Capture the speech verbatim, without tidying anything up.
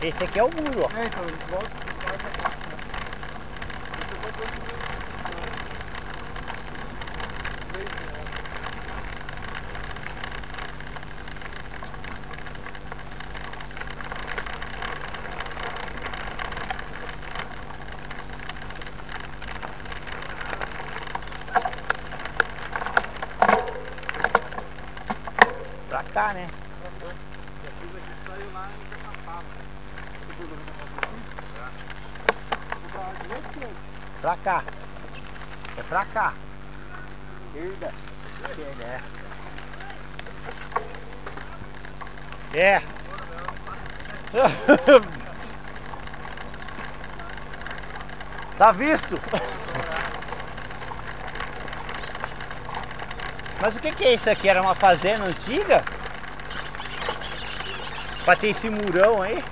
Esse aqui é o muro, ó. É, então, volta, volta. Pra cá, né? Pra cá. É pra cá. Esquerda. Esquerda, é. É. Tá visto? Mas o que que é isso aqui? Era uma fazenda antiga? Pra ter esse murão aí?